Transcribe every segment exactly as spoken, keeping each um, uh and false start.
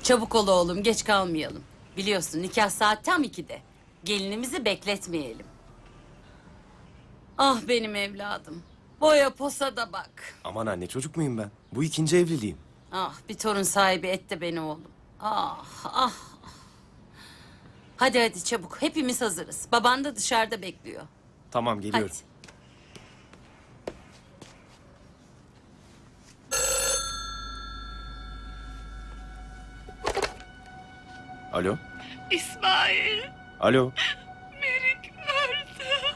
Çabuk ol oğlum, geç kalmayalım. Biliyorsun nikah saat tam ikide. Gelinimizi bekletmeyelim. Ah benim evladım. Boya posa da bak. Aman anne, çocuk muyum ben? Bu ikinci evliliğim. Ah bir torun sahibi et de beni oğlum. Ah ah. Hadi hadi çabuk. Hepimiz hazırız. Baban da dışarıda bekliyor. Tamam, geliyorum. Hadi. Alo? İsmail, Alo? Merik öldü.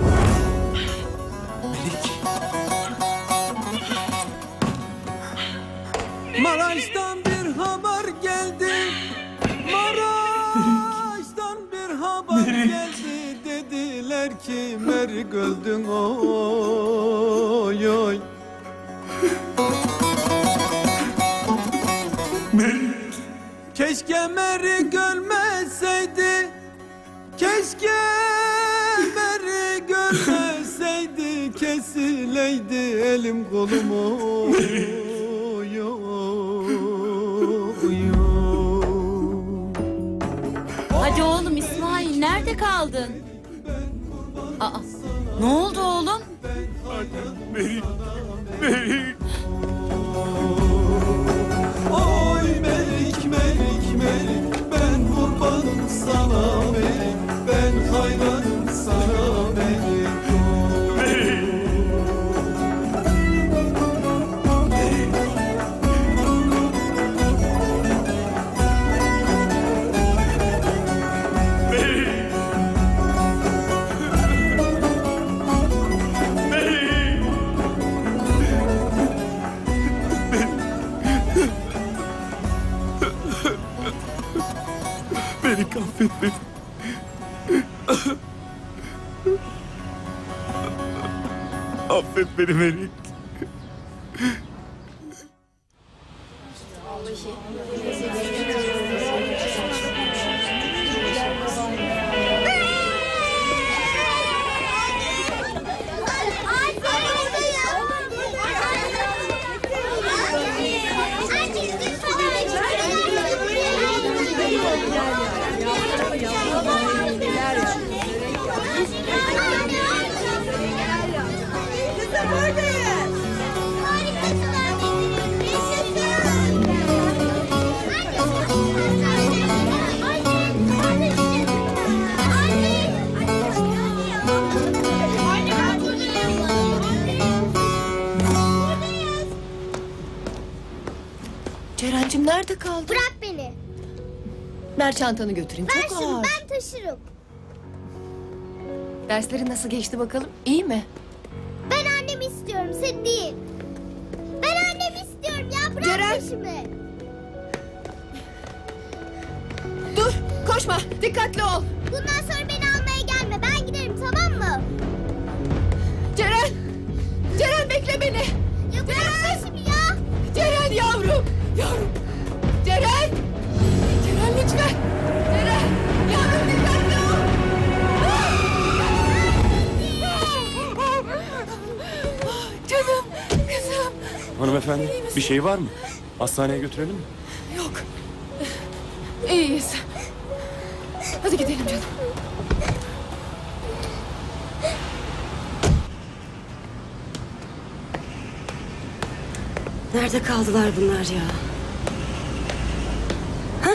Melik. Maraş'tan bir haber geldi. Maraş'tan bir haber geldi. Dediler ki Merik öldün oy oy. Melik. Keşke Merik ölmeseydi. Keşke Merik ölmeseydi. Kesileydi elim kolum oy oy oy. Hadi oğlum İsmail, nerede kaldın? Aa, ne oldu oğlum? Melik. Melik. Oy Melik Melik Melik, ben kurbanım sana Melik, ben hayranım sana Melik. Melik, affet beni. Affet beni Melik. Ceren'cim nerede kaldın? Bırak beni. Ver çantanı götüreyim. Ver Çok şunu, ağır. ben taşırım. Derslerin nasıl geçti bakalım? İyi mi? Ben annemi istiyorum, seni değil. Ben annemi istiyorum ya, bırak Ceren! peşimi. Dur, koşma. Dikkatli ol. Bundan sonra beni almaya gelme, ben giderim, tamam mı? Ceren! Ceren bekle beni. Ya bırak peşimi ya. Ceren yavrum. Yavrum. Ceren! Ceren lütfen. Ceren! Yavrum dikkatli ol. Canım, kızım. Hanımefendi, bir şey var mı? Hastaneye götürelim mi? Yok. İyiyiz. Hadi gidelim canım. Nerede kaldılar bunlar ya? Ha?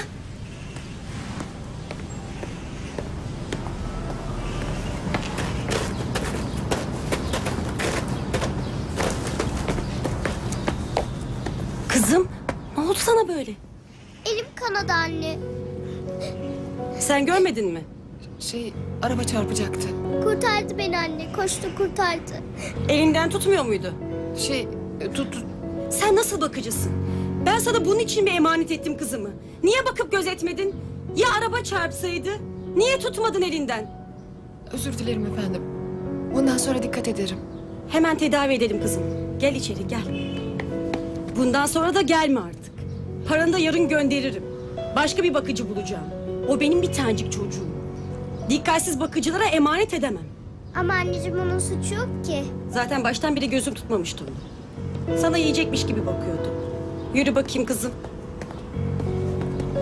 Kızım, ne oldu sana böyle? Elim kanadı anne. Sen görmedin mi? Şey, araba çarpacaktı. Kurtardı beni anne, koştu kurtardı. Elinden tutmuyor muydu? Şey, tut, tut. Sen nasıl bakıcısın? Ben sana bunun için mi emanet ettim kızımı? Niye bakıp gözetmedin? Ya araba çarpsaydı? Niye tutmadın elinden? Özür dilerim efendim. Bundan sonra dikkat ederim. Hemen tedavi edelim kızım. Gel içeri gel. Bundan sonra da gelme artık. Paranı da yarın gönderirim. Başka bir bakıcı bulacağım. O benim bir tanecik çocuğum. Dikkatsiz bakıcılara emanet edemem. Ama anneciğim onun suçu yok ki. Zaten baştan beri gözüm tutmamıştı onu. Sana yiyecekmiş gibi bakıyordu. Yürü bakayım kızım.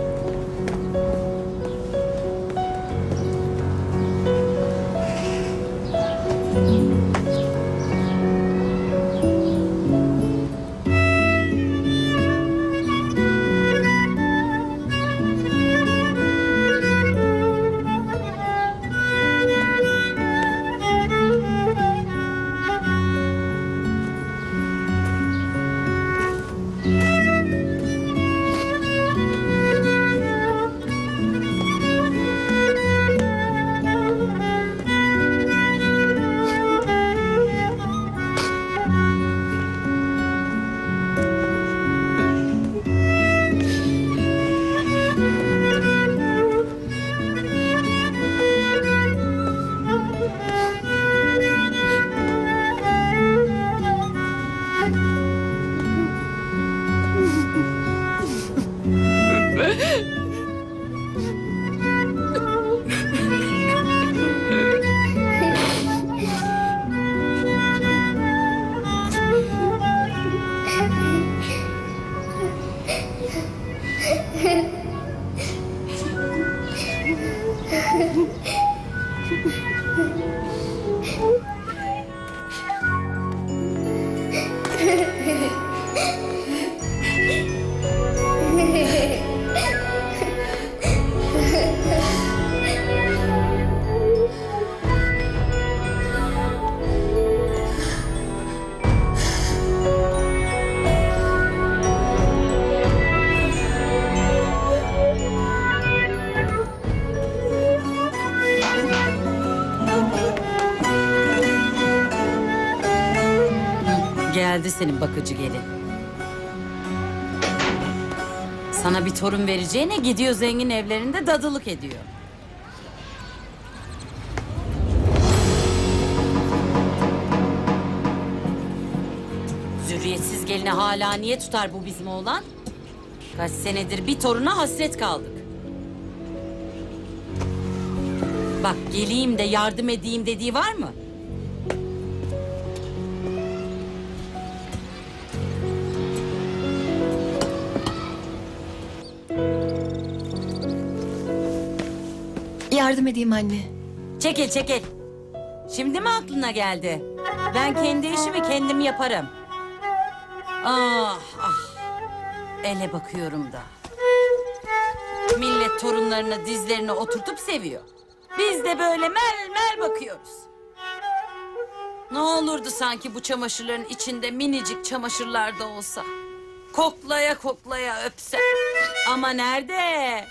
Geldi senin bakıcı gelin. Sana bir torun vereceğine gidiyor zengin evlerinde dadılık ediyor. Zürriyetsiz gelini hala niye tutar bu bizim oğlan? Kaç senedir bir toruna hasret kaldık. Bak geleyim de yardım edeyim dediği var mı? Yardım edeyim anne. Çekil çekil. Şimdi mi aklına geldi? Ben kendi işimi kendim yaparım. Ah ah. Ele bakıyorum da. Millet torunlarını dizlerine oturtup seviyor. Biz de böyle mel mel bakıyoruz. Ne olurdu sanki bu çamaşırların içinde minicik çamaşırlar da olsa. Koklaya koklaya öpsem. Ama nerede?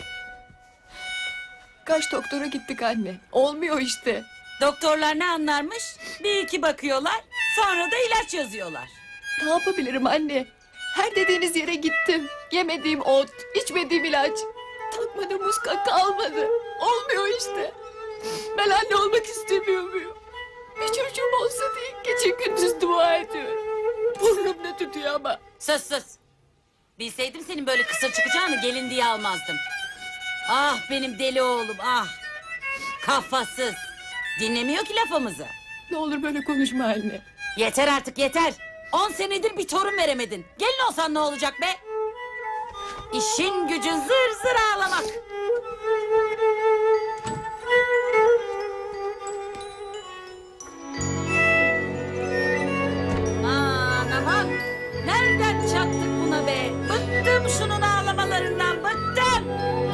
Kaç doktora gittik anne. Olmuyor işte. Doktorlar ne anlarmış? Bir iki bakıyorlar, sonra da ilaç yazıyorlar. Ne yapabilirim anne? Her dediğiniz yere gittim. Yemediğim ot, içmediğim ilaç. Takmadığım muska kalmadı. Olmuyor işte. Ben anne olmak istemiyor muyum? Bir çocuğum olsa diye gece gündüz dua ediyorum. Burnum ne tutuyor ama. Sus sus. Bilseydim senin böyle kısır çıkacağını gelin diye almazdım. Ah benim deli oğlum ah. Kafasız. Dinlemiyor ki lafımızı. Ne olur böyle konuşma anne. Yeter artık yeter. On senedir bir torun veremedin. Gelin olsan ne olacak be? İşin gücün zır zır ağlamak. Aman aman. Nereden çattık buna be? Bıktım şunun ağlamalarından bıktım.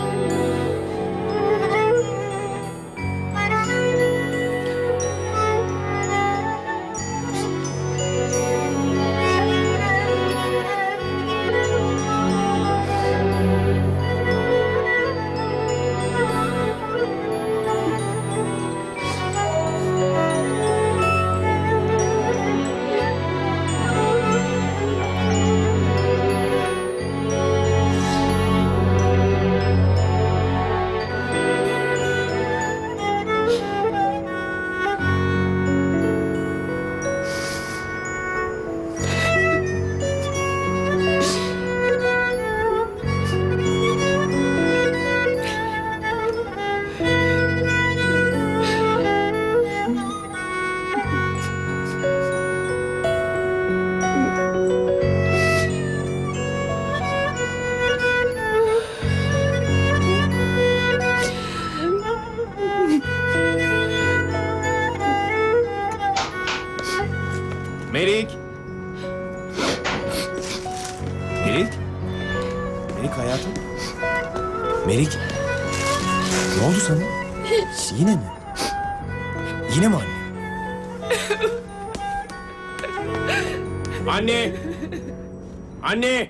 Melik! Melik? Melik hayatım? Melik? Ne oldu sana? Hiç. Yine mi? Yine mi anne? Anne! Anne!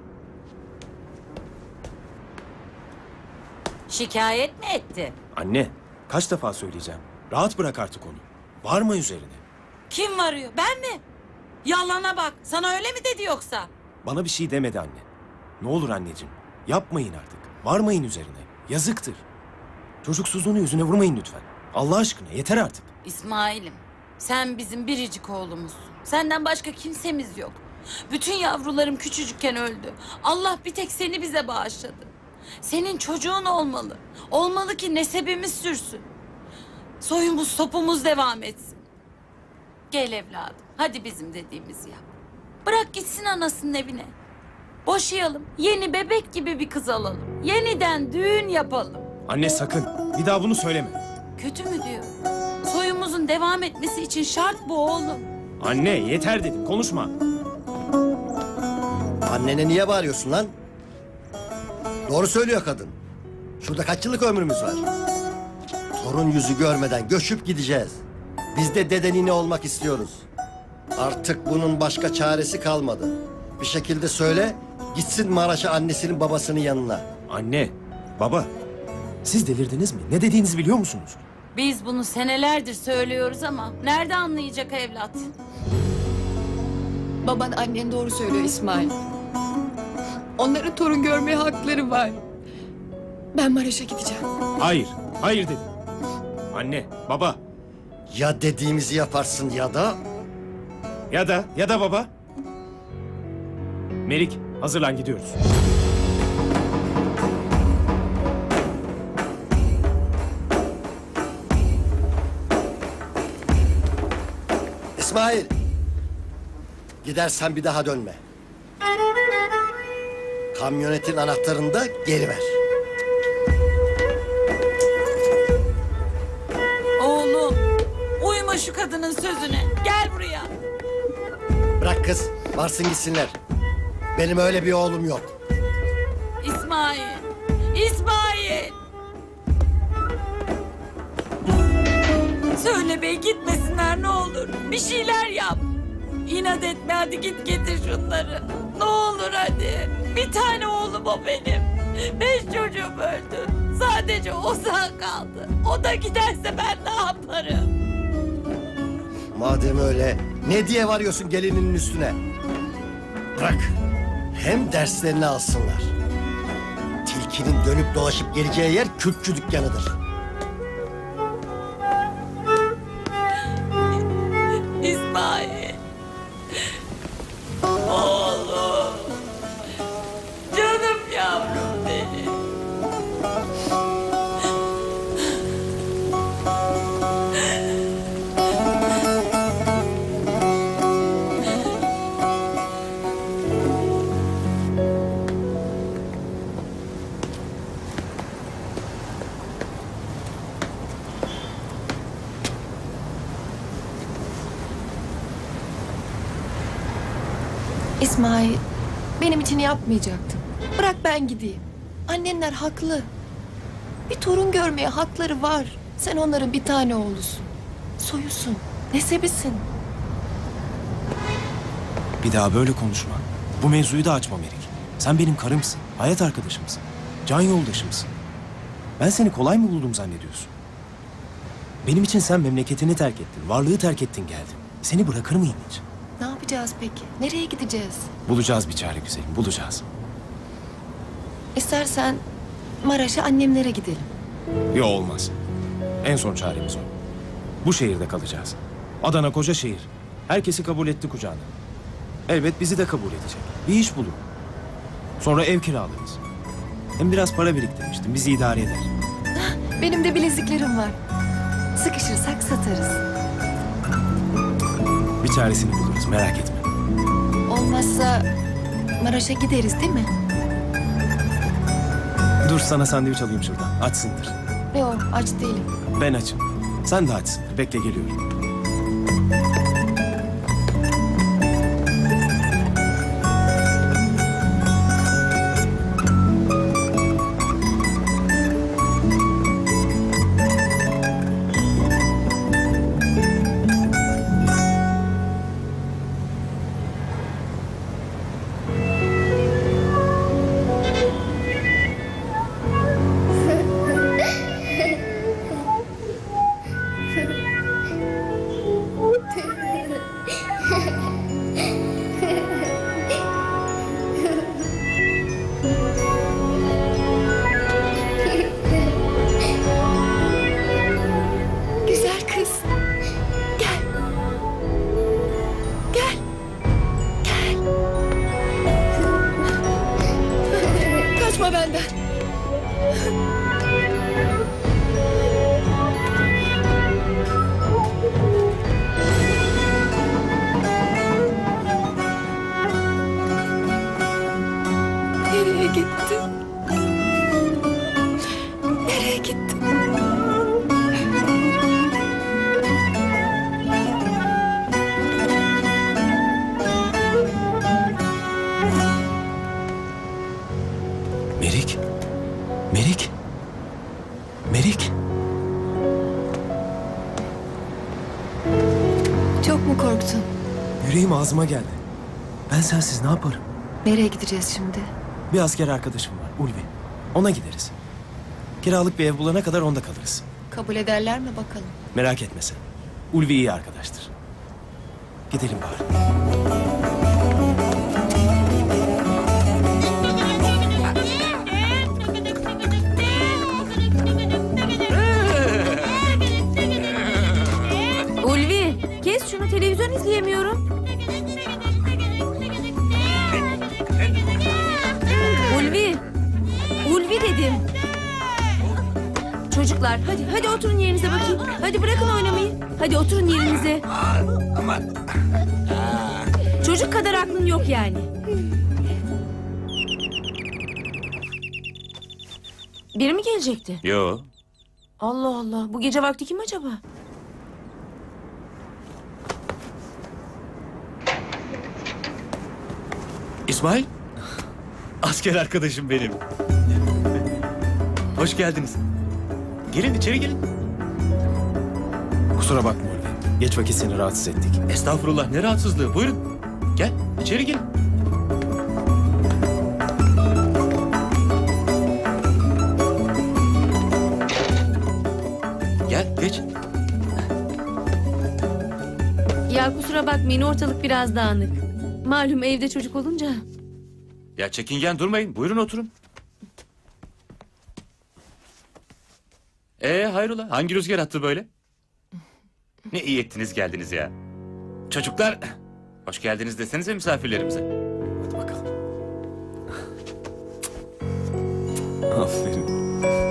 Şikayet mi etti? Anne, kaç defa söyleyeceğim. Rahat bırak artık onu. Varma üzerine. Kim varıyor? Ben mi? Yalana bak. Sana öyle mi dedi yoksa? Bana bir şey demedi anne. Ne olur anneciğim. Yapmayın artık. Varmayın üzerine. Yazıktır. Çocuksuzluğunu yüzüne vurmayın lütfen. Allah aşkına yeter artık. İsmail'im, sen bizim biricik oğlumuzsun. Senden başka kimsemiz yok. Bütün yavrularım küçücükken öldü. Allah bir tek seni bize bağışladı. Senin çocuğun olmalı. Olmalı ki nesebimiz sürsün. Soyumuz sopumuz devam etsin. Gel evladım. Hadi bizim dediğimizi yap. Bırak gitsin anasının evine. Boşayalım. Yeni bebek gibi bir kız alalım. Yeniden düğün yapalım. Anne sakın. Bir daha bunu söyleme. Kötü mü diyor? Soyumuzun devam etmesi için şart bu oğlum. Anne yeter dedim. Konuşma. Annene niye bağırıyorsun lan? Doğru söylüyor kadın. Şurada kaç yıllık ömrümüz var? Torun yüzü görmeden göçüp gideceğiz. Biz de dedenine olmak istiyoruz. Artık bunun başka çaresi kalmadı. Bir şekilde söyle, gitsin Maraş'a annesinin babasının yanına. Anne, baba. Siz delirdiniz mi? Ne dediğinizi biliyor musunuz? Biz bunu senelerdir söylüyoruz ama nerede anlayacak evlat? Baban annen doğru söylüyor İsmail. Onların torun görmeye hakları var. Ben Maraş'a gideceğim. Hayır, hayır dedim. Anne, baba. Ya dediğimizi yaparsın ya da... Ya da, ya da baba. Melik, hazırlan gidiyoruz. İsmail! Gidersen bir daha dönme. Kamyonetin anahtarını da geri ver. Oğlum, uyma şu kadının sözüne. Gel buraya. Bırak kız, varsın gitsinler. Benim öyle bir oğlum yok. İsmail, İsmail. Söyle bey gitmesinler ne olur. Bir şeyler yap. İnat etme hadi git getir şunları. Ne olur hadi. Bir tane oğlum o benim. Beş çocuğum öldü. Sadece o sağ kaldı. O da giderse ben ne yaparım? Madem öyle, ne diye varıyorsun gelininin üstüne? Bırak, hem derslerini alsınlar. Tilkinin dönüp dolaşıp geleceği yer kürkçü dükkanıdır. İsmail. Oğlum. Canım yavrum benim. İsmail, benim için yapmayacaktın. Bırak ben gideyim. Annenler haklı. Bir torun görmeye hakları var. Sen onların bir tane oğlusun. Soyusun, nesebisin. Bir daha böyle konuşma. Bu mevzuyu da açma Melik. Sen benim karımsın, hayat arkadaşımsın, can yoldaşımsın. Ben seni kolay mı buldum zannediyorsun? Benim için sen memleketini terk ettin, varlığı terk ettin geldin. Seni bırakır mıyım hiç? Ne yapacağız peki? Nereye gideceğiz? Bulacağız bir çare güzelim, bulacağız. İstersen Maraş'a annemlere gidelim. Yo olmaz. En son çaremiz o. Bu şehirde kalacağız. Adana koca şehir. Herkesi kabul etti kucağına. Elbet bizi de kabul edecek. Bir iş bulur. Sonra ev kiralarız. Hem biraz para biriktirmiştim. Bizi idare eder. Benim de bileziklerim var. Sıkışırsak satarız. Bir çaresini buluruz merak etme. Olmazsa Maraş'a gideriz değil mi? Dur sana sandviç alayım şuradan. Açsındır. Yok, aç değilim. Ben açım. Sen de açsındır. Bekle geliyorum. Nereye gitti? Nereye gitti? Merik. Merik. Merik. Çok mu korktun? Yüreğim ağzıma geldi. Ben sensiz ne yaparım? Nereye gideceğiz şimdi? Bir asker arkadaşım var, Ulvi. Ona gideriz. Kiralık bir ev bulana kadar onda kalırız. Kabul ederler mi bakalım? Merak etme sen. Ulvi iyi arkadaştır. Gidelim bari. Ulvi, kes şunu, televizyon izleyemiyorum. Ulvi, Ulvi dedim. Çocuklar hadi, hadi oturun yerinize bakayım. Hadi bırakın oynamayı. Hadi oturun yerinize. Çocuk kadar aklın yok yani. Biri mi gelecekti? Yo. Allah Allah, bu gece vakti kim acaba? İsmail. Asker arkadaşım benim. Hoş geldiniz. Gelin içeri gelin. Kusura bakma Ulvi. Geç vakit seni rahatsız ettik. Estağfurullah, ne rahatsızlığı. Buyurun. Gel içeri gelin. Gel geç. Ya kusura bakmayın, ortalık biraz dağınık. Malum evde çocuk olunca. Ya çekingen durmayın. Buyurun oturun. Ee hayrola? Hangi rüzgar attı böyle? Ne iyi ettiniz geldiniz ya. Çocuklar, hoş geldiniz desenize misafirlerimize. Hadi bakalım. Aferin.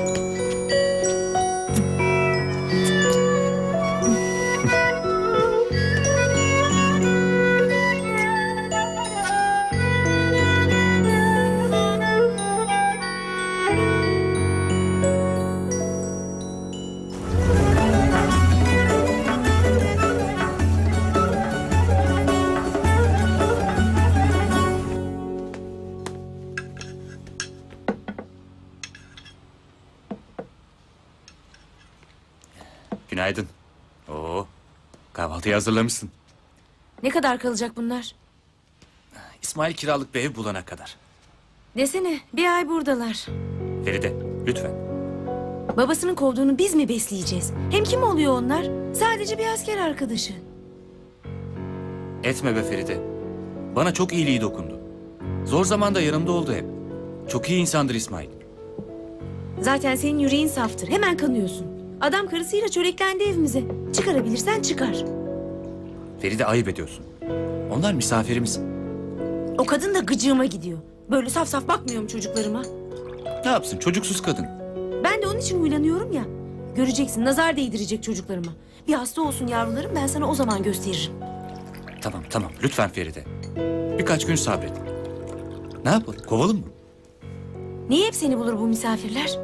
Günaydın. Oo, kahvaltıyı hazırlamışsın. Ne kadar kalacak bunlar? İsmail kiralık bir ev bulana kadar. Desene, bir ay buradalar. Feride, lütfen. Babasının kovduğunu biz mi besleyeceğiz? Hem kim oluyor onlar? Sadece bir asker arkadaşı. Etme be Feride. Bana çok iyiliği dokundu. Zor zamanda yanımda oldu hep. Çok iyi insandır İsmail. Zaten senin yüreğin saftır. Hemen kanıyorsun. Adam karısıyla çöreklendi evimize. Çıkarabilirsen çıkar. Feride ayıp ediyorsun. Onlar misafirimiz. O kadın da gıcığıma gidiyor. Böyle saf saf bakmıyorum çocuklarıma. Ne yapsın çocuksuz kadın. Ben de onun için huylanıyorum ya. Göreceksin, nazar değdirecek çocuklarıma. Bir hasta olsun yavrularım, ben sana o zaman gösteririm. Tamam tamam lütfen Feride. Birkaç gün sabret. Ne yapalım, kovalım mı? Niye hep seni bulur bu misafirler?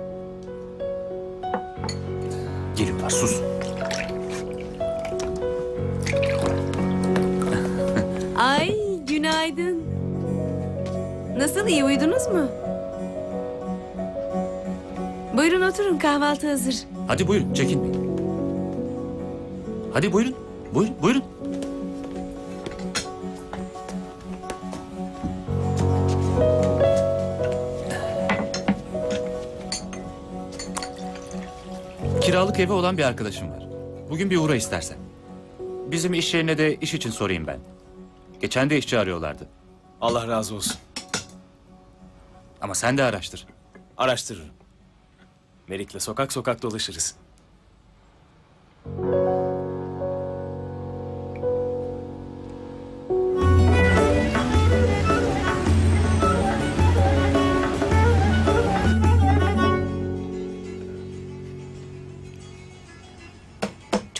Geliyorlar, sus. Ay günaydın. Nasıl, iyi uyudunuz mu? Buyurun oturun, kahvaltı hazır. Hadi buyurun, çekinmeyin. Hadi buyurun, buyurun, buyurun. Kiralık evi olan bir arkadaşım var. Bugün bir uğra istersen. Bizim iş yerine de iş için sorayım ben. Geçen de işçi arıyorlardı. Allah razı olsun. Ama sen de araştır. Araştırırım. Merik'le sokak sokak dolaşırız.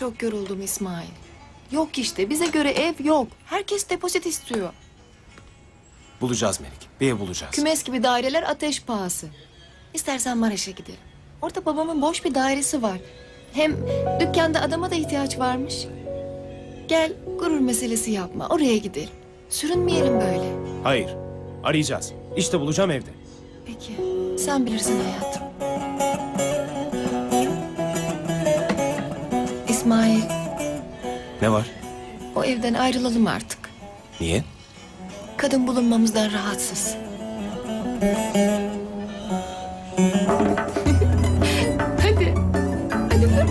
çok yoruldum İsmail. Yok işte bize göre ev yok. Herkes depozit istiyor. Bulacağız Melik. Bir ev bulacağız. Kümes gibi daireler ateş pahası. İstersen Maraş'a gidelim. Orada babamın boş bir dairesi var. Hem dükkanda adama da ihtiyaç varmış. Gel gurur meselesi yapma. Oraya gidelim. Sürünmeyelim böyle. Hayır. Arayacağız. İşte bulacağım evde. Peki. Sen bilirsin hayatım. İsmail, Ne var? o evden ayrılalım artık. Niye? Kadın bulunmamızdan rahatsız. Hadi. Hadi vur.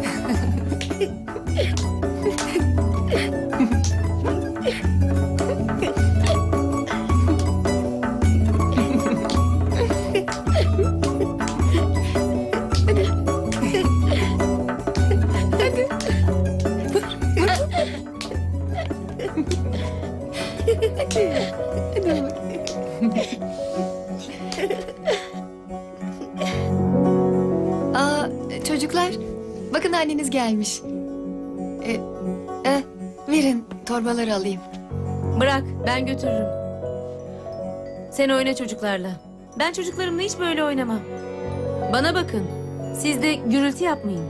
Aa, çocuklar, bakın anneniz gelmiş. E, e, verin, torbaları alayım. Bırak, ben götürürüm. Sen oyna çocuklarla. Ben çocuklarımla hiç böyle oynamam. Bana bakın, siz de gürültü yapmayın.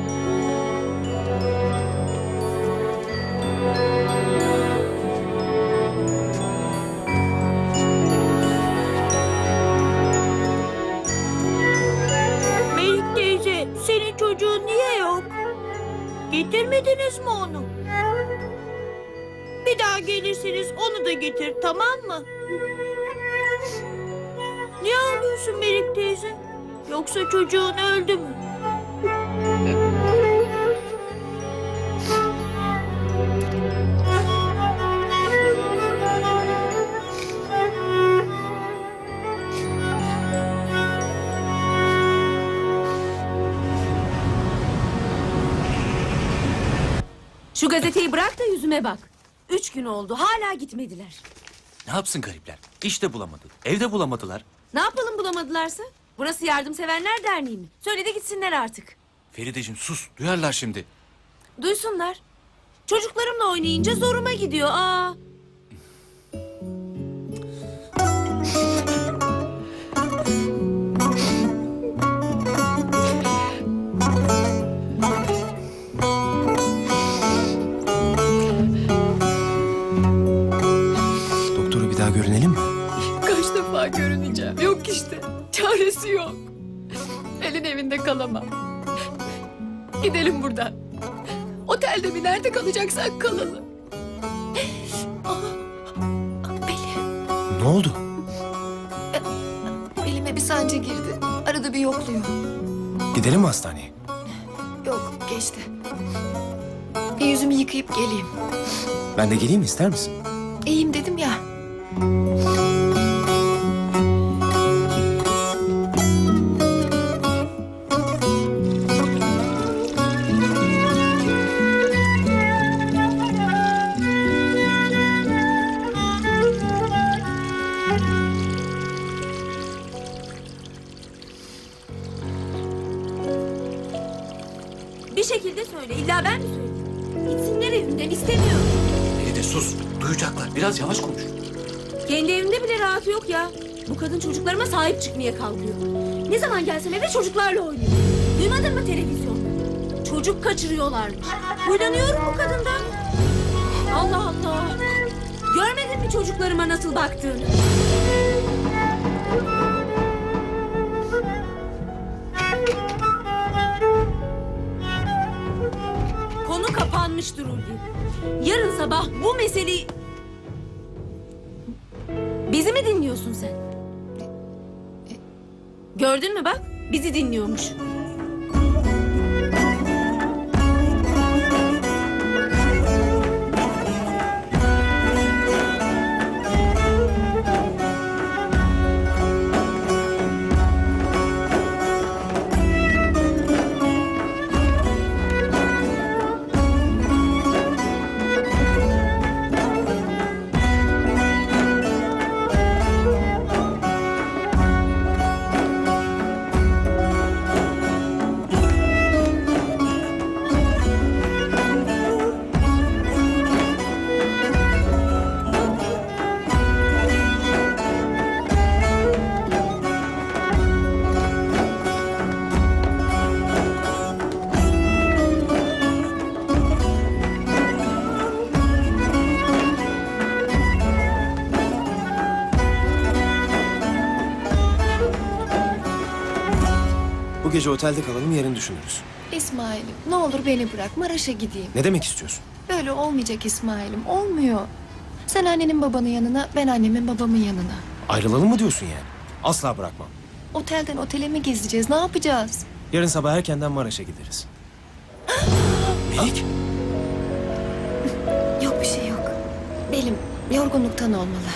Melik teyze, senin çocuğun niye yok? Getirmediniz mi onu? Bir daha gelirseniz onu da getir, tamam mı? Niye ağlıyorsun Melik teyze? Yoksa çocuğun öldü mü? Şu gazeteyi bırak da yüzüme bak. Üç gün oldu, hala gitmediler. Ne yapsın garipler? İş de bulamadı. Evde bulamadılar. Ne yapalım bulamadılarsa? Burası Yardımseverler Derneği mi? Söyle de gitsinler artık. Ferideciğim sus. Duyarlar şimdi. Duysunlar. Çocuklarımla oynayınca zoruma gidiyor. Aa. Doktoru bir daha görünelim mi? Kaç defa görüneceğim. Yok işte. Çaresi yok. Elin evinde kalamam. Gidelim buradan. Otelde mi nerede kalacaksak kalalım. Aa, belim. Ne oldu? Belime bir sancı girdi. Arada bir yokluyor. Gidelim mi hastaneye? Yok geçti. Bir yüzümü yıkayıp geleyim. Ben de geleyim mi, ister misin? İyiyim dedim ya. Bir şekilde söyle. İlla ben mi söyleyeyim? Gitsinler evimden, istemiyorum. Feride sus. Duyacaklar. Biraz yavaş konuş. Kendi evimde bile rahatı yok ya. Bu kadın çocuklarıma sahip çıkmaya kalkıyor. Ne zaman gelsem eve çocuklarla oynuyor. Duymadın mı televizyonda? Çocuk kaçırıyorlarmış. Huylanıyorum bu kadından. Allah Allah. Görmedin mi çocuklarıma nasıl baktığını? Konu kapanmıştır Ulvi. Yarın sabah bu meseleyi... Bizi mi dinliyorsun sen? Gördün mü bak, bizi dinliyormuş. Bu gece otelde kalalım, yarın düşünürüz. İsmail'im ne olur beni bırak Maraş'a gideyim. Ne demek istiyorsun? Böyle olmayacak İsmail'im olmuyor. Sen annenin babanın yanına ben annemin babamın yanına. Ayrılalım mı diyorsun yani? Asla bırakmam. Otelden otele mi gezeceğiz ne yapacağız? Yarın sabah erkenden Maraş'a gideriz. Melik? Yok bir şey yok. Belim yorgunluktan olmalı.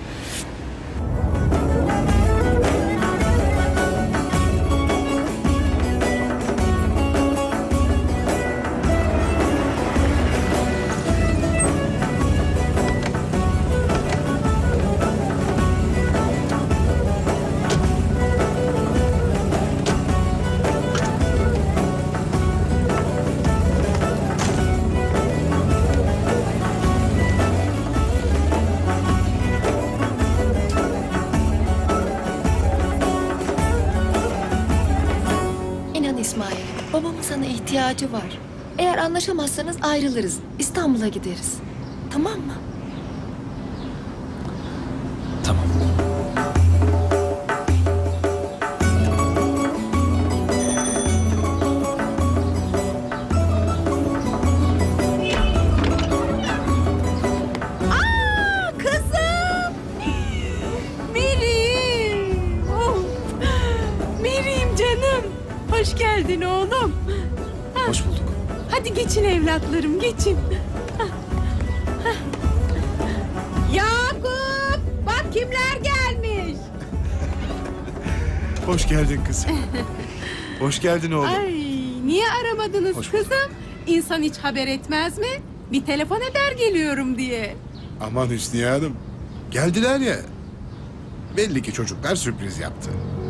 İnan İsmail, babamın sana ihtiyacı var. Eğer anlaşamazsanız ayrılırız. İstanbul'a gideriz. Tamam mı? Tamam. Kızım! Meryem! Oh. Meryem canım! Hoş geldin oğlum. Hoş bulduk. Hadi geçin evlatlarım, geçin. Yakup! Bak kimler gelmiş. Hoş geldin kızım. Hoş geldin oğlum. Ay, niye aramadınız Hoş bulduk. kızım? İnsan hiç haber etmez mi? Bir telefon eder geliyorum diye. Aman Hüsniye Hanım. Geldiler ya. Belli ki çocuklar sürpriz yaptı.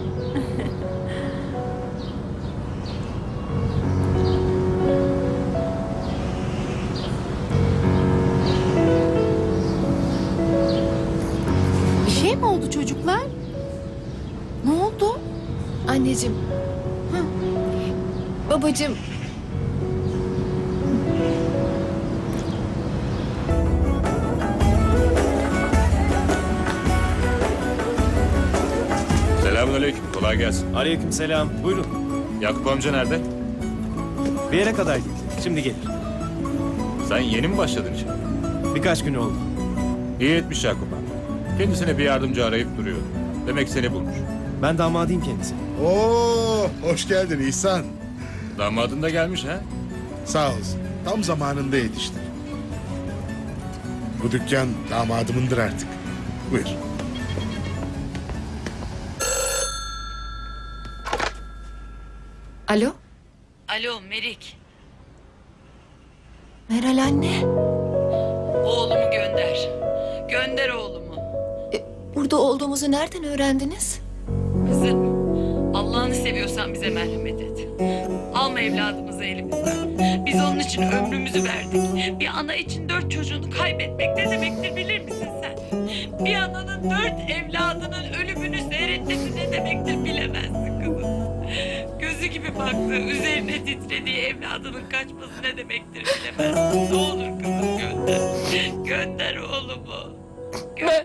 Bir şey mi oldu çocuklar? Ne oldu? Anneciğim. Hı. Babacığım. Selamünaleyküm. Kolay gelsin. Aleykümselam. Buyurun. Yakup amca nerede? Bir yere kadar gitti. Şimdi gelir. Sen yeni mi başladın işe? Birkaç gün oldu. İyi etmiş Yakup amca. Kendisine bir yardımcı arayıp duruyor. Demek seni bulmuş. Ben damadıyım kendisi. Oo, hoş geldin İhsan. Damadın da gelmiş ha? Sağ olsun. Tam zamanında yetişti. Bu dükkan damadımındır artık. Buyur. Alo? Alo Melik. Meral anne. Oğlumu gönder. Gönder oğlumu. E, burada olduğumuzu nereden öğrendiniz? Kızım, Allah'ını seviyorsan bize merhamet et. Alma evladımızı elimizden. Biz onun için ömrümüzü verdik. Bir ana için dört çocuğunu kaybetmek ne demektir bilir misin sen? Bir ananın dört evladının ölümünü seyretmesi ne demektir bilemezsin kızım. Gözü gibi baktığı, üzerine titrediği evladının kaçması ne demektir bilemezsin. Ne olur kızım gönder. Gönder oğlumu. Gönder.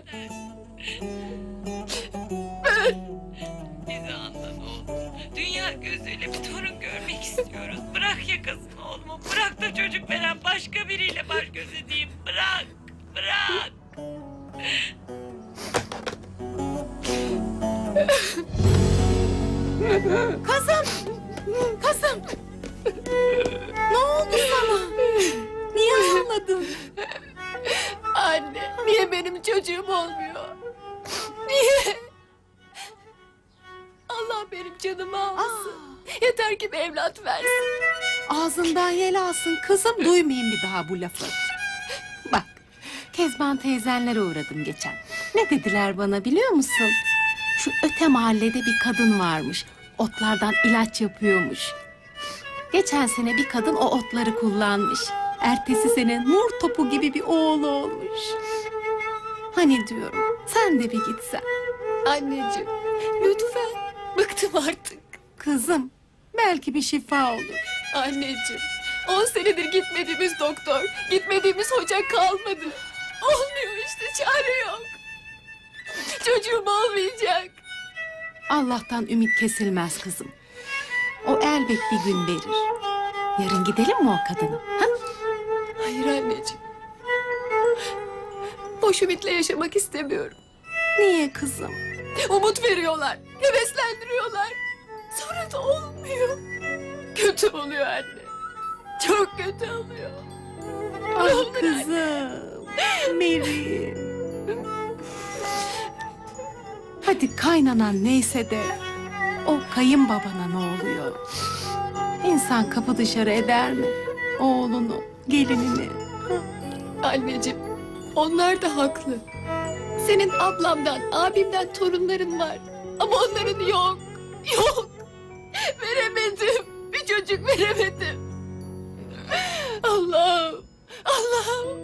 Bizi anla ne olur. Dünya gözüyle bir torun görmek istiyoruz. Bırak yakasını oğlumu. Bırak da çocuk veren başka biriyle baş göz edeyim. Bırak. Bırak. Kızım! Kızım! Ne oldu sana? Niye ağladın? Anne, niye benim çocuğum olmuyor? Niye? Allah benim canımı alsın. Yeter ki bir evlat versin. Ağzından yel alsın kızım, duymayayım bir daha bu lafı. Bak, Kezban teyzenlere uğradım geçen. Ne dediler bana biliyor musun? Şu öte mahallede bir kadın varmış. Otlardan ilaç yapıyormuş. Geçen sene bir kadın o otları kullanmış. Ertesi sene nur topu gibi bir oğlu olmuş. Hani diyorum, sen de bir gitsen. Anneciğim, lütfen. Bıktım artık. Kızım, belki bir şifa olur. Anneciğim, on senedir gitmediğimiz doktor, gitmediğimiz hoca kalmadı. Olmuyor işte, çare yok. Çocuğum olmayacak. Allah'tan ümit kesilmez kızım. O elbet bir gün verir. Yarın gidelim mi o kadına? Ha? Hayır anneciğim. Boş ümitle yaşamak istemiyorum. Niye kızım? Umut veriyorlar, heveslendiriyorlar. Sonra da olmuyor. Kötü oluyor anne. Çok kötü oluyor. Ah kızım. Meri. Hadi kaynanan neyse de o kayınbabana ne oluyor? İnsan kapı dışarı eder mi? Oğlunu, gelinini. Anneciğim, onlar da haklı. Senin ablamdan, abimden torunların var. Ama onların yok. Yok. Veremedim. Bir çocuk veremedim. Allah'ım. Allah'ım.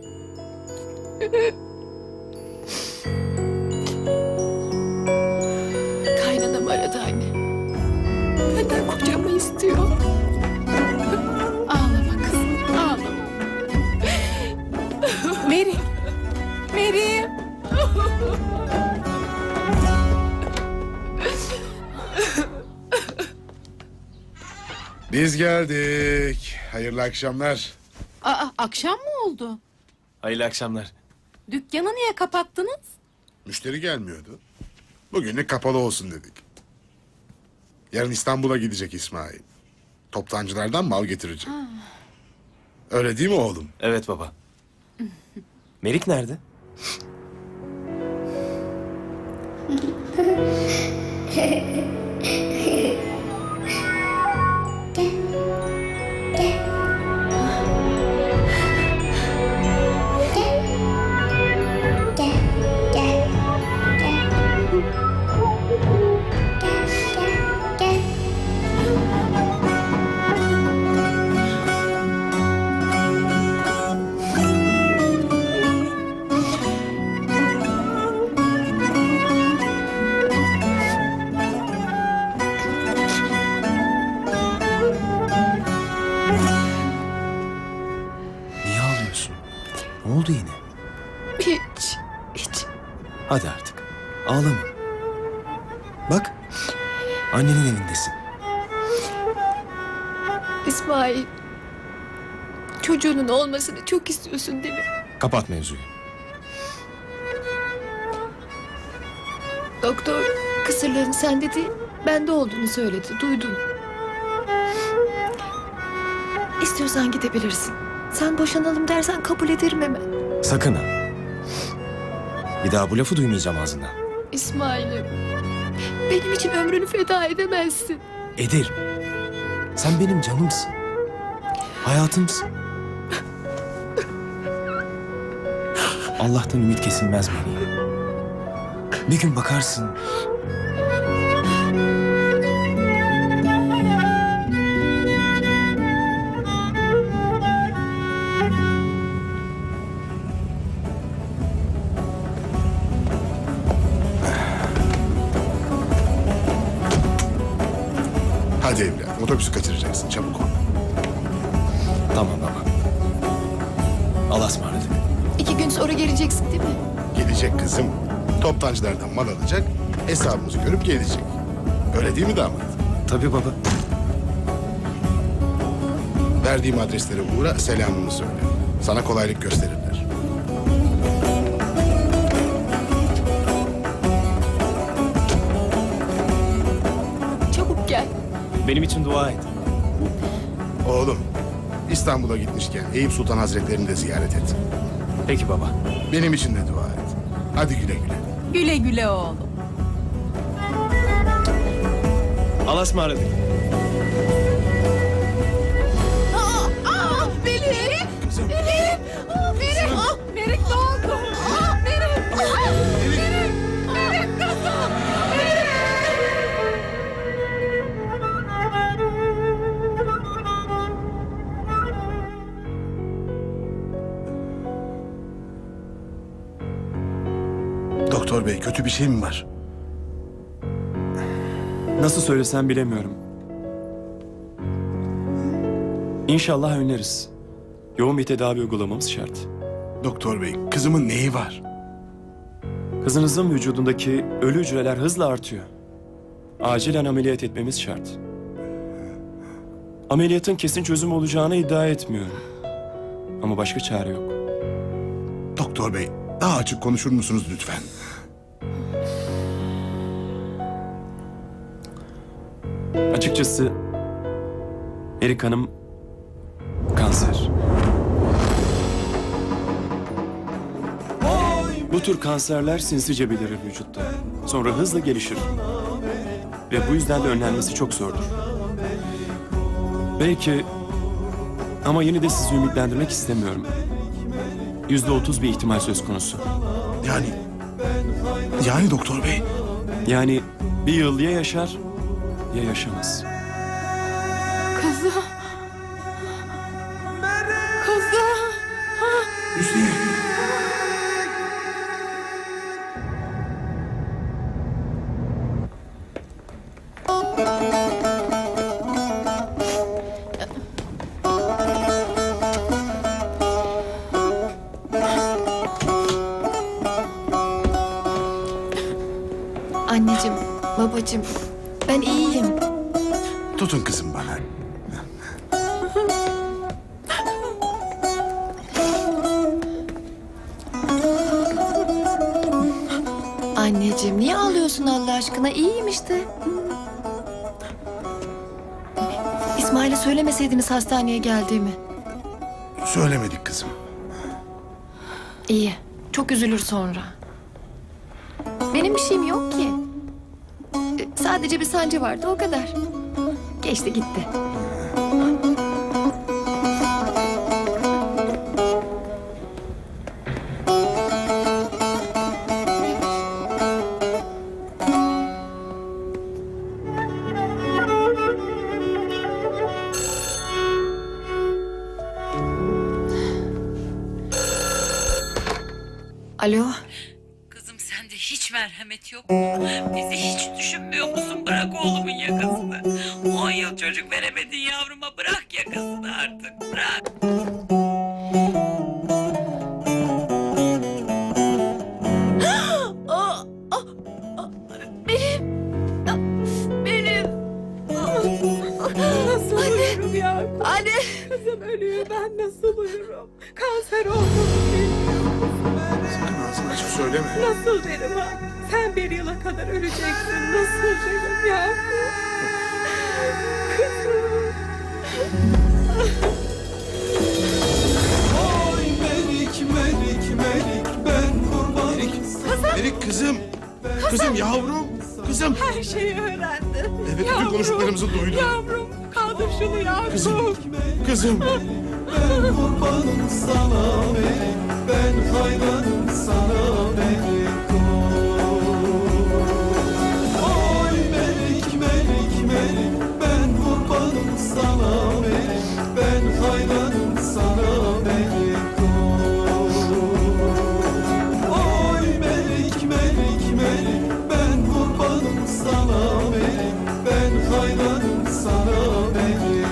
Kaynanam aradı anne. Benden kocamı istiyor. Ağlama kızım, ağlama. Meri, Meri. Biz geldik. Hayırlı akşamlar. Aa, akşam mı oldu? Hayırlı akşamlar. Dükkanı niye kapattınız? Müşteri gelmiyordu. Bugünlük kapalı olsun dedik. Yarın İstanbul'a gidecek İsmail. Toptancılardan mal getirecek. Öyle değil mi oğlum? Evet baba. Melik nerede? Niye ağlıyorsun? Ne oldu yine? Hiç, hiç. Hadi artık. Ağlama. Bak. Annenin evindesin. İsmail. Çocuğunun olmasını çok istiyorsun değil mi? Kapat mevzuyu. Doktor kısırların sende değil, bende olduğunu söyledi. Duydum. İstiyorsan gidebilirsin. Sen boşanalım dersen kabul ederim hemen. Sakın ha. Bir daha bu lafı duymayacağım ağzından. İsmail'im. Benim için ömrünü feda edemezsin. Ederim. Sen benim canımsın. Hayatımsın. Allah'tan ümit kesilmez Meleğim. Bir gün bakarsın. Hadi evlat, otobüsü kaçıracaksın. Çabuk ol. Tamam baba. Allah'a ısmarladık. İki gün sonra geleceksin değil mi? Gelecek kızım. Toptancılardan mal alacak, hesabımızı görüp gelecek. Öyle değil mi damat? Tabii baba. Verdiğim adreslere uğra, selamımı söyle. Sana kolaylık gösterirler. Çabuk gel. Benim için dua et. Oğlum, İstanbul'a gitmişken Eyüp Sultan Hazretleri'ni de ziyaret et. Peki baba. Benim için de dua et. Hadi güle güle. Güle güle oğlum. Allah'a ısmarladık. Aa, Melek! Melek! Aa, Melek! Aa, Melek ne oldu? Aa, Melek! Aa, Melek! Melek kızım! Doktor bey, kötü bir şey mi var? Nasıl söylesem bilemiyorum. İnşallah önleriz. Yoğun bir tedavi uygulamamız şart. Doktor bey, kızımın neyi var? Kızınızın vücudundaki ölü hücreler hızla artıyor. Acilen ameliyat etmemiz şart. Ameliyatın kesin çözüm olacağını iddia etmiyorum. Ama başka çare yok. Doktor bey, daha açık konuşur musunuz lütfen? Açıkçası Erik Hanım kanser. Bu tür kanserler sinsice belirir vücutta. Sonra hızla gelişir. Ve bu yüzden de önlenmesi çok zordur. Belki ama yine de sizi ümitlendirmek istemiyorum. Yüzde otuz bir ihtimal söz konusu. Yani, yani doktor bey. Yani bir yıl ya yaşar ya yaşamaz. Kızım. Kızım. Hüsniye. Anneciğim, babacığım, ben iyiyim. Tutun kızım bana. Anneciğim, niye ağlıyorsun Allah aşkına? İyiyim işte. İsmail'e söylemeseydiniz hastaneye geldiğimi. Söylemedik kızım. İyi, çok üzülür sonra. Benim bir şeyim yok ki. E, Sadece bir sancı vardı, o kadar. Geçti gitti. Alo. Kızım sende hiç merhamet yok mu? Bizi hiç düşünmüyor musun? Bırak oğlumun yakasını. On yıl çocuk veremedin yavruma. Bırak yakasını artık. Bırak. Benim. Benim. Nasıl uyurum ya? Anne. Kızım ölüyor, ben nasıl uyurum? Kanser olduğunu bilmiyorum. Sakın ağzını açıp söyleme. Nasıl derim ha? Sen bir yıla kadar öleceksin. Nasıl derim ya? Oy melik melik melik ben kurban. Erik, Erik kızım. Kızım yavrum. Kızım. Her şeyi öğrendim. Evet, bütün konuştuklarımızı duydum. Yavrum, kaldır şunu yavrum. Kızım. Kızım. Ben kurbanım sana melik, ben hayranım sana melik. Oy melik melik melik ben kurbanım sana melik, ben hayranım sana melik. Oy melik melik melik ben kurbanım sana melik, ben hayranım sana melik.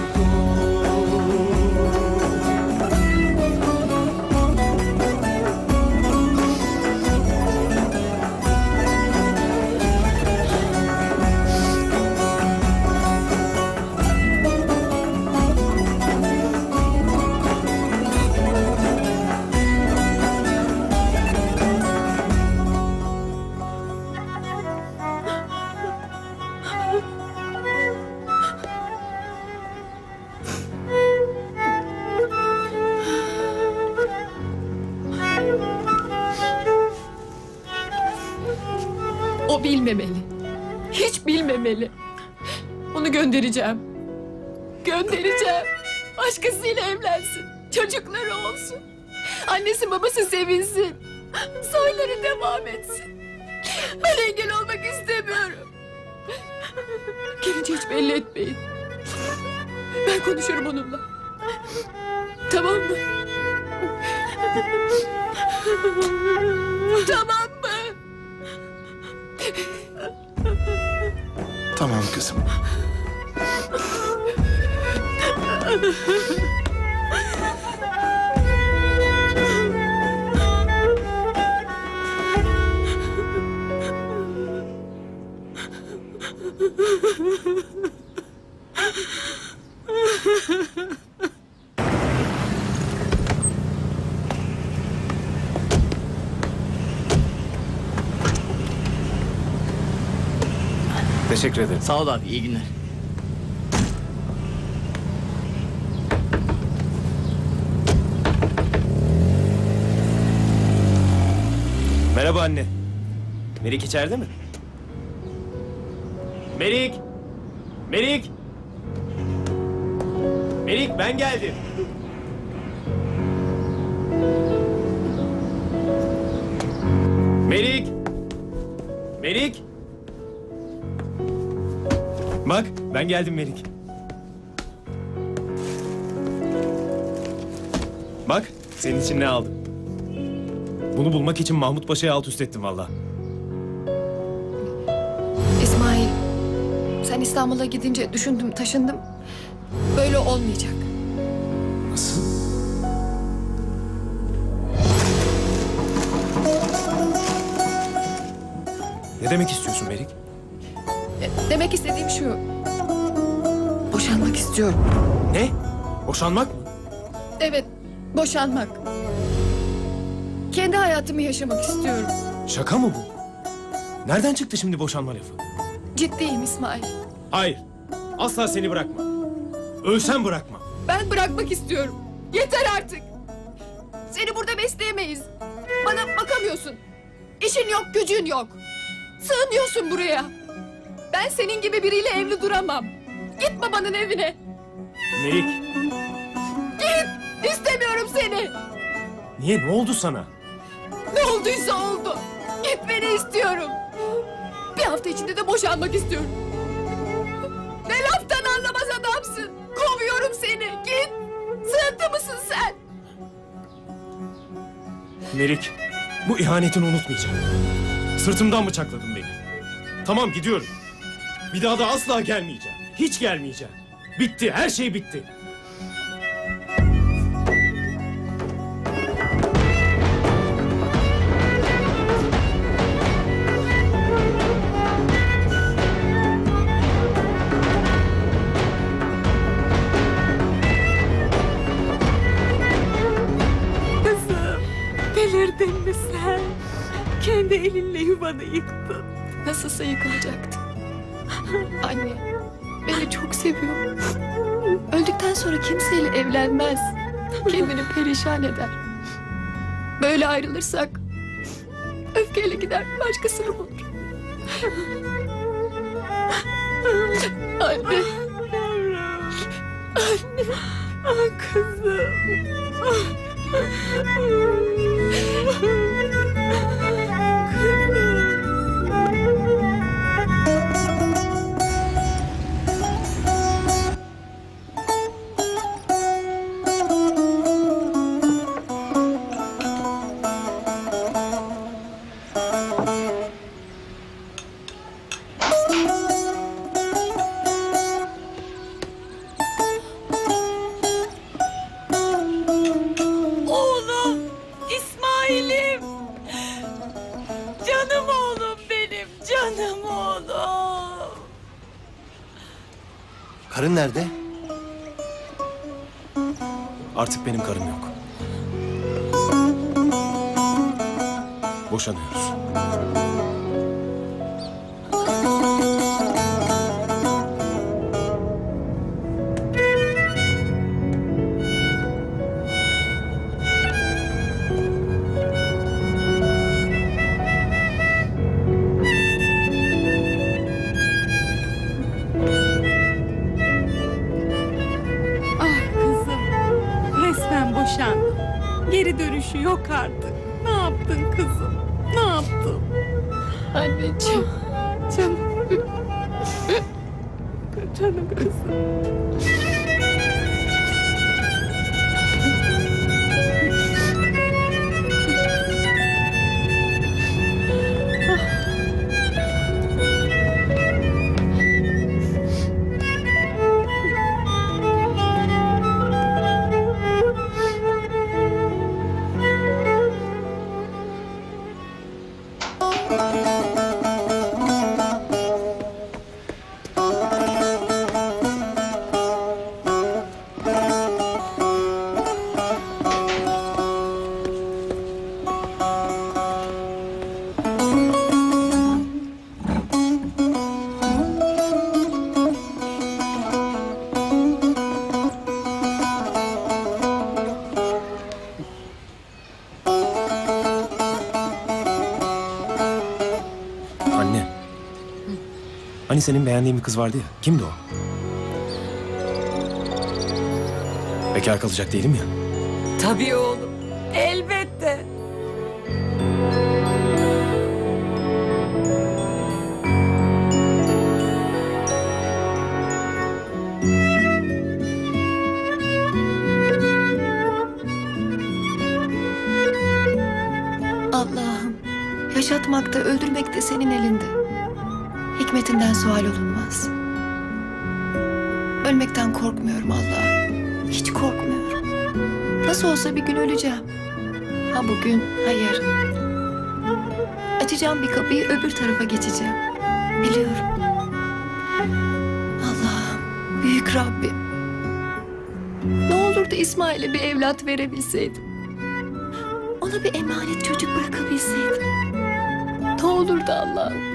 O bilmemeli. Hiç bilmemeli. Onu göndereceğim. Göndereceğim. Başkasıyla evlensin. Çocukları olsun. Annesi babası sevinsin. Soyları devam etsin. Ben engel olmak istemiyorum. Gelince hiç belli etmeyin. Ben konuşurum onunla. Tamam mı? Tamam mı? Tamam kızım. Teşekkür ederim. Sağ ol abi, iyi günler. Merhaba anne. Melik içeride mi? Melik! Melik! Melik ben geldim. Melik! Melik! Bak ben geldim Melik. Bak senin için ne aldım. Bunu bulmak için Mahmut Paşa'yı alt üst ettim valla. İsmail, sen İstanbul'a gidince düşündüm, taşındım. Böyle olmayacak. Nasıl? Ne demek istiyorsun Melik? E, Demek istediğim şu. Boşanmak istiyorum. Ne? Boşanmak mı? Evet, boşanmak. Kendi hayatımı yaşamak istiyorum. Şaka mı bu? Nereden çıktı şimdi boşanma lafı? Ciddiyim İsmail. Hayır. Asla seni bırakma. Ölsem bırakma. Ben bırakmak istiyorum. Yeter artık. Seni burada besleyemeyiz. Bana bakamıyorsun. İşin yok, gücün yok. Sığınıyorsun buraya. Ben senin gibi biriyle evli duramam. Git babanın evine. Melik. Git. İstemiyorum seni. Niye? Ne oldu sana? Ne olduysa oldu. Gitmeni istiyorum. Bir hafta içinde de boşanmak istiyorum. Ne laftan anlamaz adamsın. Kovuyorum seni. Git. Sığıntı mısın sen? Melik. Bu ihanetini unutmayacağım. Sırtımdan bıçakladın beni. Tamam gidiyorum. Bir daha da asla gelmeyeceğim. Hiç gelmeyeceğim. Bitti. Her şey bitti. Kızım, delirdin mi sen? Kendi elinle yuvanı yıktın. Nasılsa yıkılacaktı. Anne, beni çok seviyor. Öldükten sonra kimseyle evlenmez. Kendini perişan eder. Böyle ayrılırsak öfkeyle gider başkasını bulur. Anne. Anne. Ah kızım. Oğlum, İsmail'im. Canım oğlum benim, canım oğlum. Karın nerede? Artık benim karım yok. Boşanıyoruz. Ah kızım, resmen boşandın. Geri dönüşü yok artık. Ne yaptın kızım? Ne yaptın? Anneciğim. Canım. Canım kızım. Hani senin beğendiğin bir kız vardı ya. Kimdi o? Bekar kalacak değilim ya. Tabii oğlum. Elbette. Allah'ım, yaşatmak da öldürmek de senin elinde. Hikmetinden sual olunmaz. Ölmekten korkmuyorum Allah'ım. Hiç korkmuyorum. Nasıl olsa bir gün öleceğim. Ha bugün, ha yarın. Açacağım bir kapıyı, öbür tarafa geçeceğim. Biliyorum. Allah'ım, büyük Rabbim. Ne olurdu İsmail'e bir evlat verebilseydim. Ona bir emanet çocuk bırakabilseydim. Ne olurdu Allah'ım.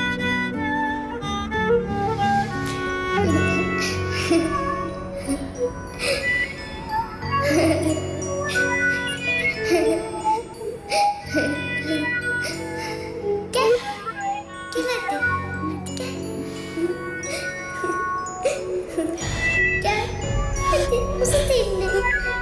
Gel. Gel hadi. Hadi gel. Gel. Hadi uzat elini.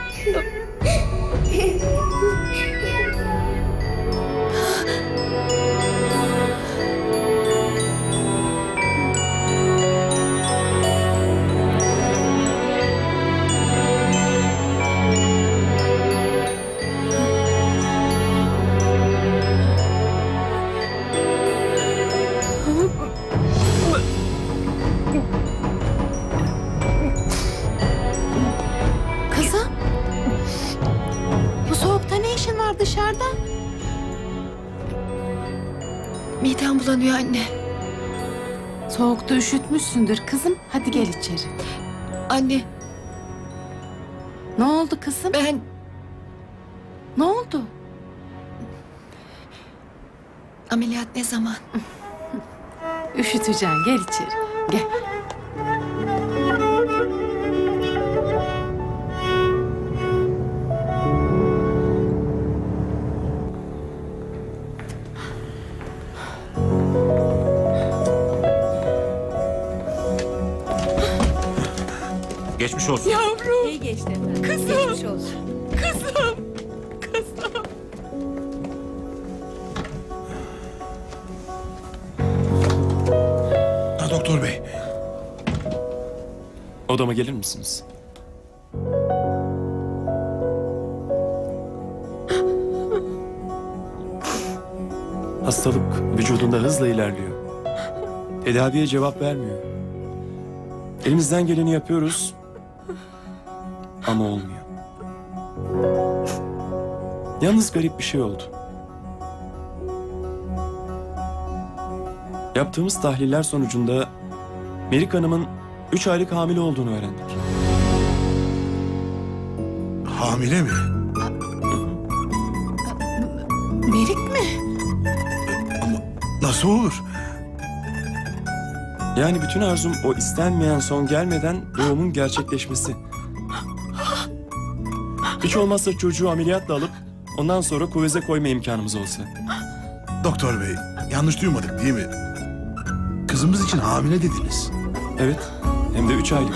Kızım. Bu soğukta ne işin var dışarıda? Midem bulanıyor anne. Soğukta üşütmüşsündür kızım. Hadi gel içeri. Anne, Ne oldu kızım? ben Ne oldu? ameliyat ne zaman? Üşüteceksin. Gel içeri. Gel. Geçmiş olsun. Yavrum. İyi geçti efendim. Kızım. Geçmiş olsun. Kızım. Kızım. Ha, doktor bey. Odama gelir misiniz? Hastalık vücudunda hızla ilerliyor. Tedaviye cevap vermiyor. Elimizden geleni yapıyoruz ama olmuyor. Yalnız garip bir şey oldu. Yaptığımız tahliller sonucunda Merik Hanım'ın üç aylık hamile olduğunu öğrendik. Hamile mi? Merik mi? Nasıl olur? Yani bütün arzum o istenmeyen son gelmeden doğumun gerçekleşmesi. Hiç olmazsa çocuğu ameliyatla alıp ondan sonra kuveze koyma imkanımız olsa. Doktor bey, yanlış duymadık değil mi? Kızımız için hamile dediniz. Evet, hem de üç aylık.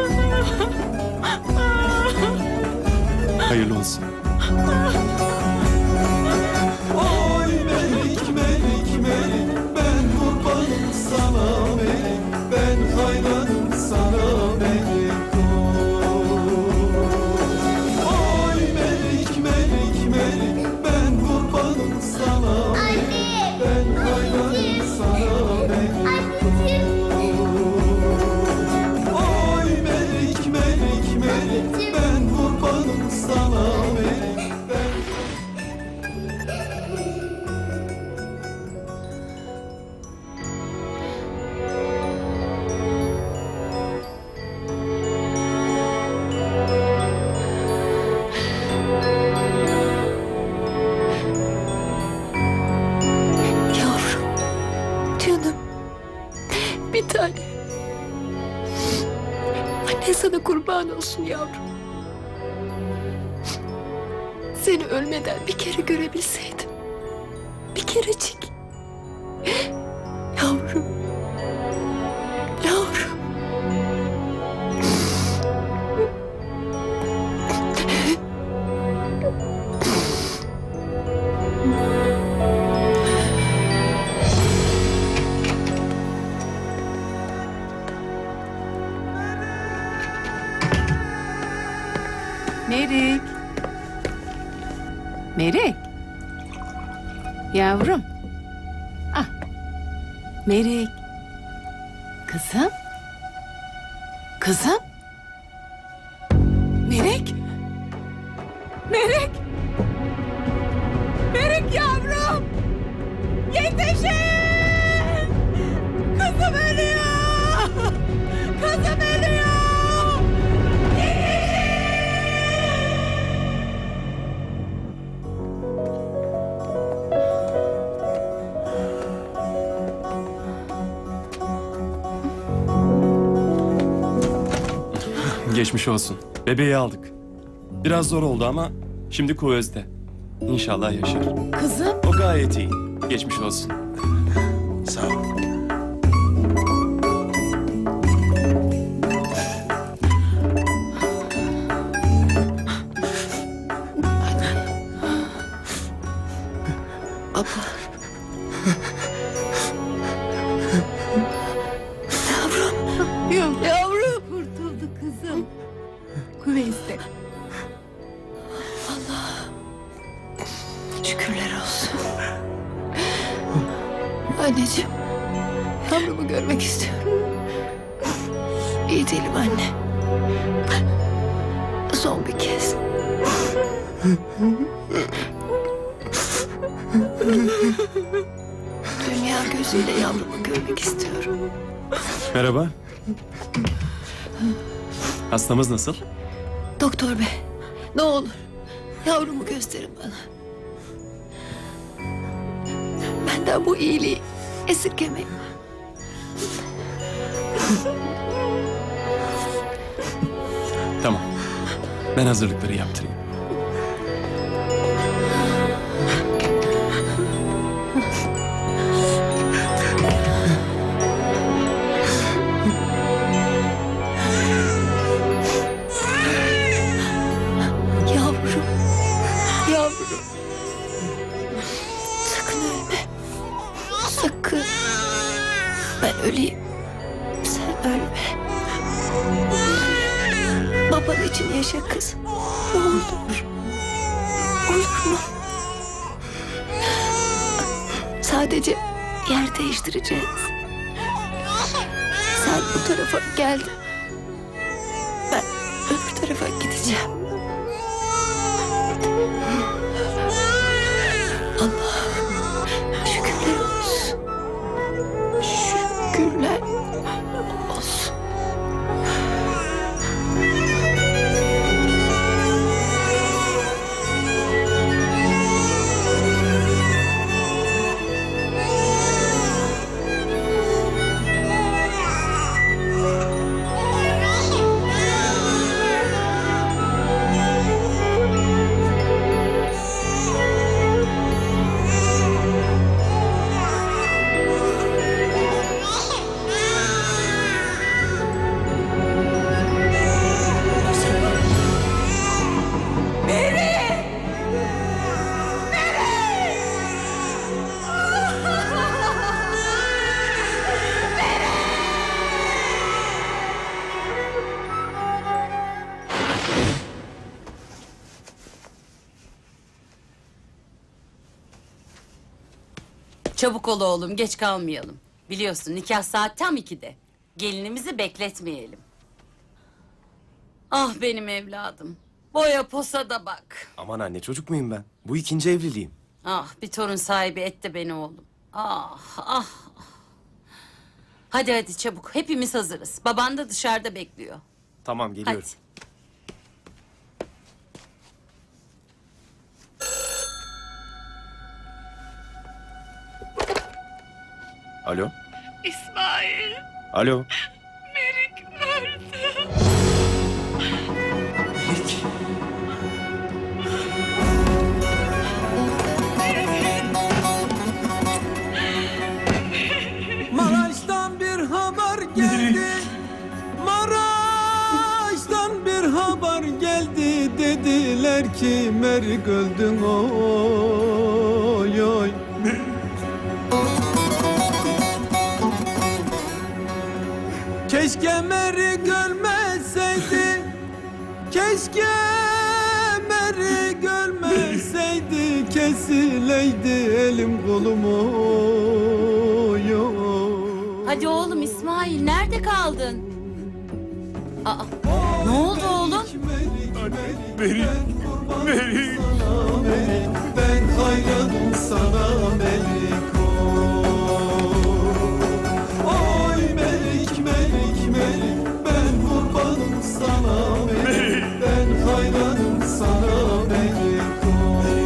Hayırlı olsun. Oy Melik Melik Melik, ben kurbanım sana Melik, ben hayranım sana Melik. Oy Melik Melik Melik, ben kurbanım sana Melik, ben hayranım sana Melik. Oy Melik Melik Melik, ben kurbanım sana Melik, ben Yavrum, canım, bir tane. Anne sana kurban olsun yavrum. Seni ölmeden bir kere görebilseydim. Bir kerecik. Yavrum. Merik. Merik. Yavrum. Ah. Merik. Kızım. Kızım. Merik. Merik. Merik yavrum. Yetişin. Kızım ölüyor. Kızım ölüyor. Geçmiş olsun. Bebeği aldık. Biraz zor oldu ama şimdi kuvvezde. İnşallah yaşar. Kızım. O gayet iyi. Geçmiş olsun. Sağ ol. Yavrum. Yavrum. Kurtuldu kızım. Kuveyste. Şükürler olsun. Anneciğim, yavrumu görmek istiyorum. İyi değilim anne. Son bir kez. Dünya gözüyle yavrumu görmek istiyorum. Merhaba. Hastamız nasıl? Doktor bey, ne olur yavrumu gösterin bana. Benden bu iyiliği esirgemeyin. Tamam. Ben hazırlıkları yaptırayım. Yavrum, yavrum. Sakın ölme. Sakın. Ben öleyim. Sen ölme. Baban için yaşa kız. Ne olur. Olur mu? Sadece yer değiştireceğiz. Sen bu tarafa geldin. Ben öbür tarafa gideceğim. Allah'ım şükürler olsun. Şükürler olsun. Çabuk ol oğlum, geç kalmayalım. Biliyorsun nikah saat tam ikide. Gelinimizi bekletmeyelim. Ah benim evladım. Boya posa da bak. Aman anne, çocuk muyum ben? Bu ikinci evliliğim. Ah bir torun sahibi et de beni oğlum. Ah ah. Hadi hadi çabuk, hepimiz hazırız. Baban da dışarıda bekliyor. Tamam, geliyorum. Hadi. Alo? İsmail, Alo? Merik öldü. Melik. Maraş'tan bir haber geldi. Maraş'tan bir haber geldi. Dediler ki Merik öldün oy oy. Keşke Merik ölmeseydi. Keşke kesileydi elim kolum oy oy. Hadi oğlum İsmail, nerede kaldın? Aa, ne oldu oğlum? Merik, Merik, Merik, ben hayranım sana Merik oy. Merik, Merik, Merik, ben kurbanım sana Merik, ben hayranım sana Merik oy.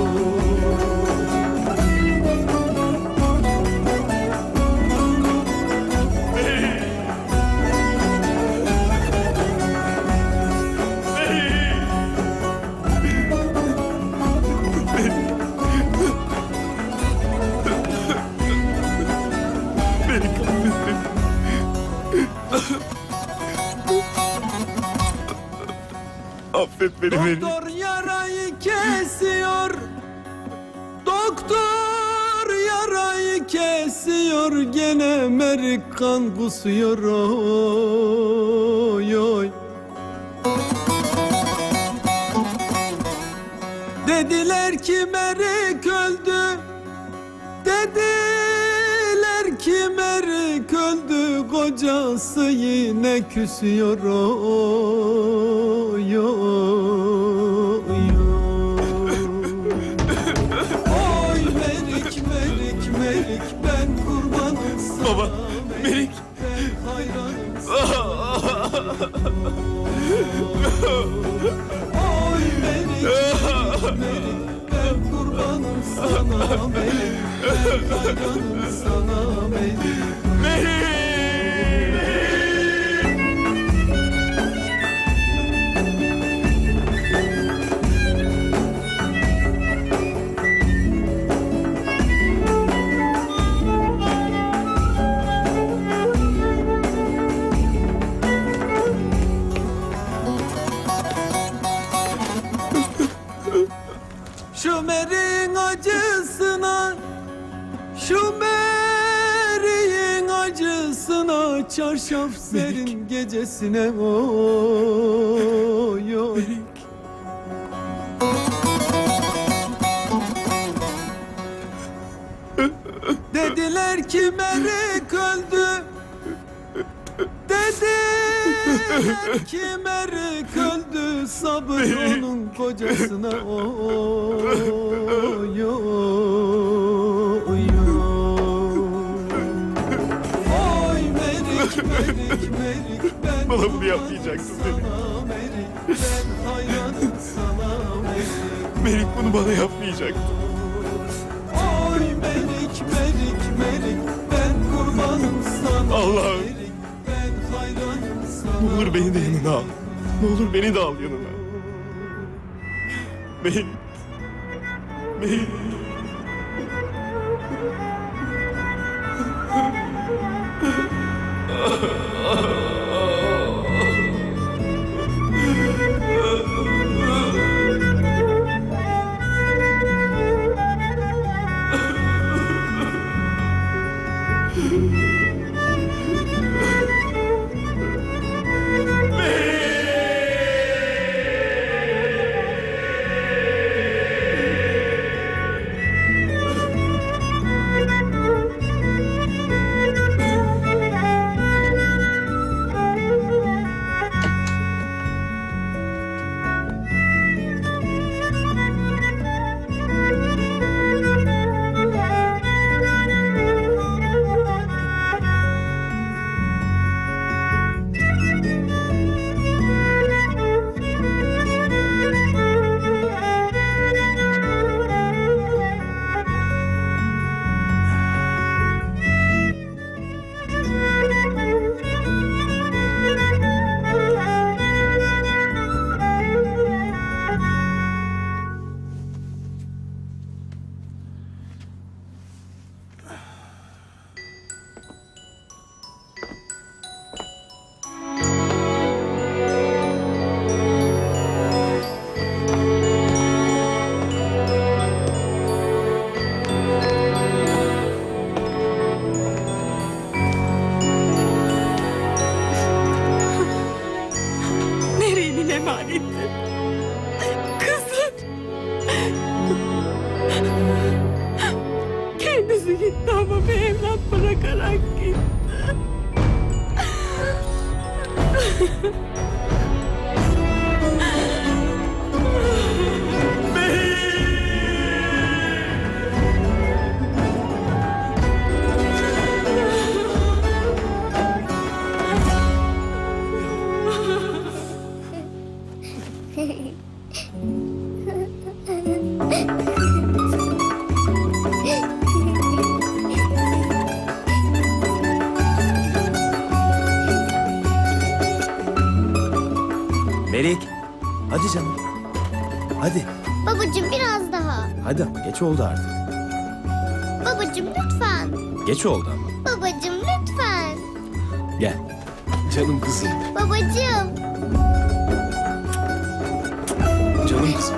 Affet beni Merik. Doktor yarayı kesiyor. Doktor yarayı kesiyor. Gene Merik kan kusuyor oy oy. Dediler ki Merik öldü. Dediler ki Merik öldü. Kocası yine küsüyor oy oy oy. Oy Merik, Merik, Merik, ben kurbanım sana. Baba, Merik. Ben hayranım sana. Oy Merik, Merik, Merik, ben kurbanım sana Merik. Ben hayranım sana Merik. Merik! Şu Merik'in acısına, şu Merik'in acısına, çarşaf serin gecesine oy oy. Dediler ki Merik öldü. Dediler ki Merik öldü. Sabır onun kocasına oy oy oy. Oy Merik, Merik, Merik, ben Bana bunu yapmayacaksın Merik. Merik, ben hayranım sana Merik. Merik bunu bana yapmayacaktın. Oy Merik, Merik, Merik, ben kurbanım sana Allah'ım. Merik, ben hayranım sana. Ne olur beni de yanına al. Ne olur beni de al yanına. Merik. Merik. Meryem'in emaneti. Kızım. gitti ama bir evlat bırakarak gitti. Melik, hadi canım. Hadi, Babacığım biraz daha. hadi ama geç oldu artık. Babacığım lütfen. Geç oldu ama. Babacığım lütfen. Gel. Canım kızım, Babacığım. canım kızım.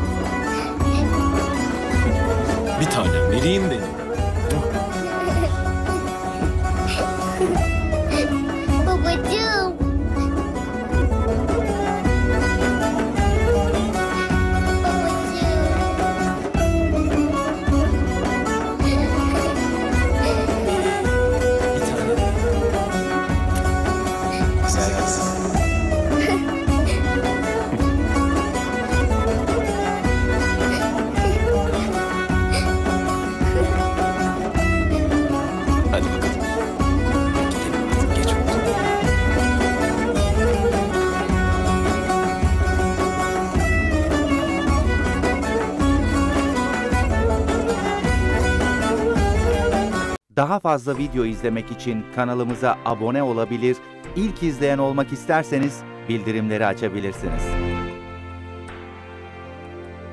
Bir tanem, vereyim benim. Babacığım. Bir tanem. Güzel kızım. Hadi bakalım. Gidelim artık, geç oldu. Daha fazla video izlemek için kanalımıza abone olabilir, ilk izleyen olmak isterseniz bildirimleri açabilirsiniz.